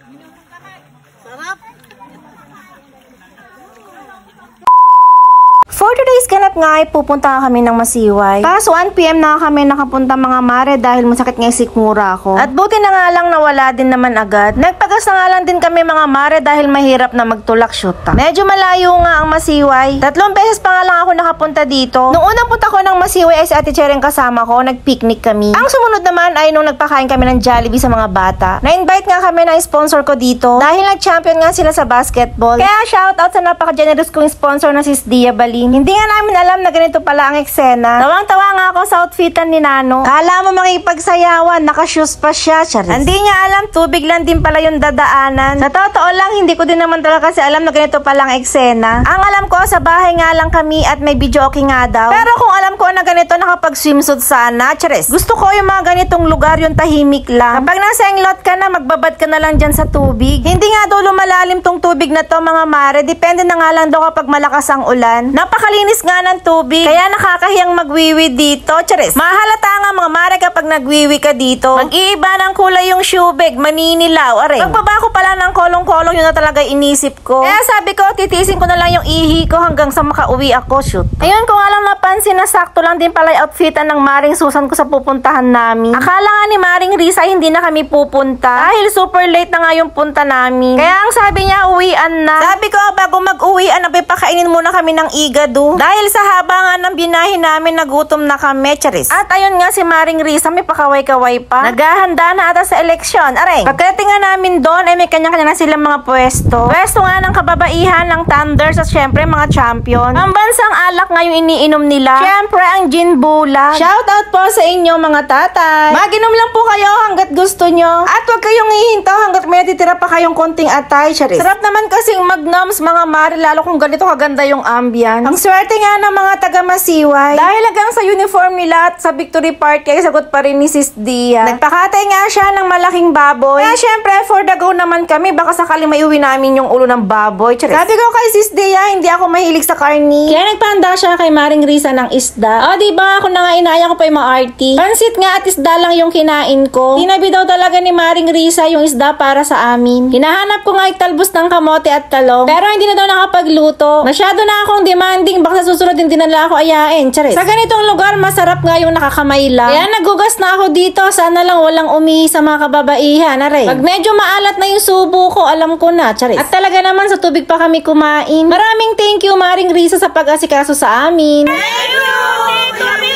Sarap. For today's ganap nga ay pupunta kami ng Masiway. Kaso 1 PM na kami nakapunta mga mare dahil masakit nga sikmura ako. At buti na nga lang nawala din naman agad. Nagpagas na nga lang din kami mga mare dahil mahirap na magtulak shoota. Medyo malayo nga ang Masiway. 3 beses pa nga lang ako nakapunta dito. Nung unang punta ko ng Masiway ay si Ate Chereng kasama ko, nagpicnic kami. Ang sumunod naman ay nung nagpakain kami ng Jollibee sa mga bata. Na-invite nga kami ng sponsor ko dito dahil nag-champion nga sila sa basketball. Kaya shoutout sa napaka-generous kong sponsor na si Dia Balin. Hindi nga namin alam na ganito pala ang eksena. Tawang-tawa nga ako sa outfitan ni Nano. Kala mo makipagsayawan, nakashoes pa siya. Charis. Hindi niya alam, tubig lang din pala yung dadaanan. Sa totoo lang, hindi ko din naman talaga kasi alam na ganito pala ang eksena. Ang alam ko, sa bahay nga lang kami at may video okay nga daw. Pero kung alam ko na ganito, nakapag-swimsuit sana. Charis. Gusto ko yung mga ganitong lugar, yung tahimik lang. Kapag nasa englot ka na, magbabad ka na lang dyan sa tubig. Hindi nga daw lumalalim tong tubig na to mga mare. Depende na nga lang daw kapag malakas ang ulan. Napakalinis nga ng tubig. Kaya nakakahiyang magwiwi dito. Charis. Mahalata nga mga mare kapag nagwiwi ka dito. Mag-iiba ng kulay yung shoebag. Maninilaw. Aray. Pagbaba ko pala ng kolong-kolong, yun na talaga inisip ko. Kaya sabi ko, titiisin ko na lang yung ihi ko hanggang sa makauwi ako. Shoot. Ayun ko nga lang napansin na sakto lang din pala yung outfitan ng Maring Susan ko sa pupuntahan namin. Akala nga ni Maring Risa hindi na kami pupunta. Dahil super late na nga yung punta namin. Kaya ang sabi niya, uwian na. Sabi ko, bago mag-uwian, pakainin muna kami ng igado. Dahil sa haba nga ng binahin namin, nagutom na kami, charis. At ayun nga si Maring Risa, may pakaway-kaway pa. Naghahanda na ata sa eleksyon. Aray, pagkarating nga namin doon, ay may kanya-kanya na silang mga pwesto. Pwesto nga ng kababaihan, ng Thunders, at syempre mga champion. Ang bansang alak nga yung iniinom nila. Syempre ang gin bulag. Shoutout po sa inyo mga tatay. Maginom lang po kayo hanggat gusto nyo. At huwag kayong hihinto hanggat may titira pa kayong konting atay, charis. Sarap naman kasing magnoms mga mare, lalo kung ganito kaganda yung ambience. Ang swerte nga ng mga taga Masiway. Dahil hanggang sa uniform nila at sa victory party, ay sagot pa rin ni Sis Dia. Nagpakatay nga siya ng malaking baboy. Kaya syempre, for the go naman kami, baka sakaling may uwi namin yung ulo ng baboy. Charis. Sabi ko kay Sis Dia, hindi ako mahilig sa karni. Kaya nagpahanda siya kay Maring Risa ng isda. O diba, ako na nga inaya ko pa yung mga arty. Pansit nga at isda lang yung kinain ko. Tinabi daw talaga ni Maring Risa yung isda para sa amin. Hinahanap ko nga italbos ng kamote at talong. Pero hindi na daw nakapagluto. Masyado na akong demanding, baka sa susunod hindi na ako ayain. Charis. Sa ganitong lugar, masarap nga yung nakakamay lang. Kaya nagugas na ako dito. Sana lang walang umihi sa mga kababaihan. Aray. Pag medyo maalat na yung subo ko, alam ko na. Charis. At talaga naman sa tubig pa kami kumain. Maraming thank you Maring Risa sa pag-asikaso sa amin. Thank you!